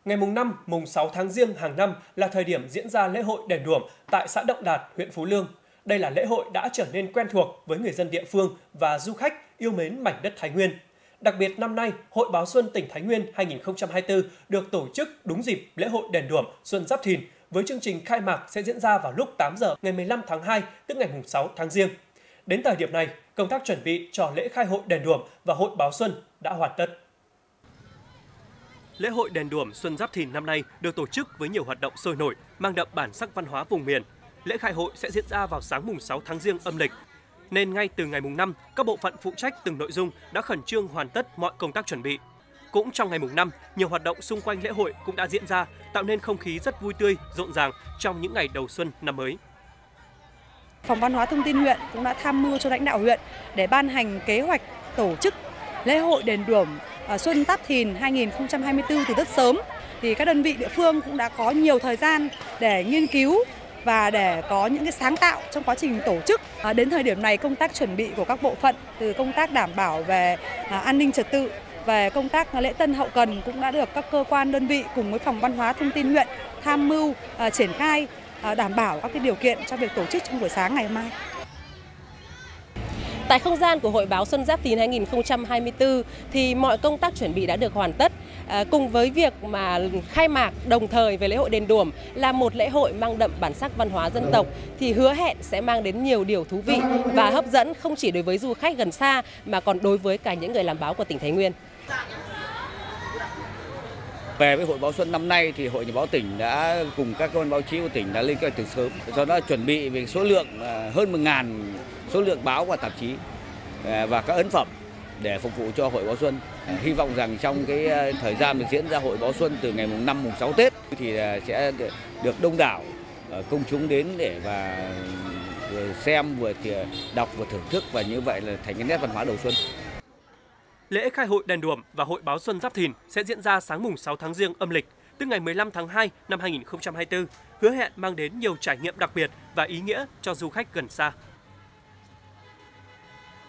Ngày mùng 5, mùng 6 tháng Giêng hàng năm là thời điểm diễn ra lễ hội đền Đuổng tại xã Động Đạt, huyện Phú Lương. Đây là lễ hội đã trở nên quen thuộc với người dân địa phương và du khách yêu mến mảnh đất Thái Nguyên. Đặc biệt năm nay, Hội Báo Xuân tỉnh Thái Nguyên 2024 được tổ chức đúng dịp lễ hội đền Đuổng Xuân Giáp Thìn với chương trình khai mạc sẽ diễn ra vào lúc 8 giờ ngày 15 tháng 2, tức ngày mùng 6 tháng Giêng. Đến thời điểm này, công tác chuẩn bị cho lễ khai hội đền Đuổng và Hội Báo Xuân đã hoàn tất. Lễ hội đền Đuổng Xuân Giáp Thìn năm nay được tổ chức với nhiều hoạt động sôi nổi, mang đậm bản sắc văn hóa vùng miền. Lễ khai hội sẽ diễn ra vào sáng mùng 6 tháng Giêng âm lịch. Nên ngay từ ngày mùng 5, các bộ phận phụ trách từng nội dung đã khẩn trương hoàn tất mọi công tác chuẩn bị. Cũng trong ngày mùng 5, nhiều hoạt động xung quanh lễ hội cũng đã diễn ra, tạo nên không khí rất vui tươi, rộn ràng trong những ngày đầu xuân năm mới. Phòng Văn hóa Thông tin huyện cũng đã tham mưu cho lãnh đạo huyện để ban hành kế hoạch tổ chức lễ hội đền Đuổng Xuân Giáp Thìn 2024 từ rất sớm. Thì các đơn vị địa phương cũng đã có nhiều thời gian để nghiên cứu và để có những cái sáng tạo trong quá trình tổ chức. Đến thời điểm này, công tác chuẩn bị của các bộ phận từ công tác đảm bảo về an ninh trật tự, về công tác lễ tân hậu cần cũng đã được các cơ quan đơn vị cùng với Phòng Văn hóa Thông tin huyện tham mưu triển khai đảm bảo các cái điều kiện cho việc tổ chức trong buổi sáng ngày hôm nay. Tại không gian của Hội Báo Xuân Giáp Thìn 2024 thì mọi công tác chuẩn bị đã được hoàn tất. Cùng với việc mà khai mạc đồng thời về lễ hội đền Đuổng là một lễ hội mang đậm bản sắc văn hóa dân tộc thì hứa hẹn sẽ mang đến nhiều điều thú vị và hấp dẫn không chỉ đối với du khách gần xa mà còn đối với cả những người làm báo của tỉnh Thái Nguyên. Về với Hội Báo Xuân năm nay thì Hội Nhà báo tỉnh đã cùng các cơ quan báo chí của tỉnh đã lên kế hoạch từ sớm, do đó chuẩn bị về số lượng hơn 1.000 số lượng báo và tạp chí và các ấn phẩm để phục vụ cho Hội Báo Xuân. Hy vọng rằng trong cái thời gian được diễn ra Hội Báo Xuân từ ngày mùng 5 mùng 6 Tết thì sẽ được đông đảo công chúng đến để và xem vừa đọc vừa thưởng thức, và như vậy là thành cái nét văn hóa đầu xuân. Lễ khai hội đền Đuổng và Hội Báo Xuân Giáp Thìn sẽ diễn ra sáng mùng 6 tháng Giêng âm lịch, tức ngày 15 tháng 2 năm 2024, hứa hẹn mang đến nhiều trải nghiệm đặc biệt và ý nghĩa cho du khách gần xa.